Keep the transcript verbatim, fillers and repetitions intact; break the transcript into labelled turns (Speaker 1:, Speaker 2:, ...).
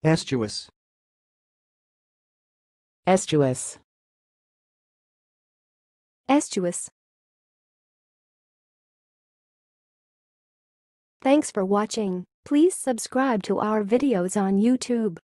Speaker 1: estuous,
Speaker 2: estuous,
Speaker 3: estuous. Thanks for watching. Please subscribe to our videos on YouTube.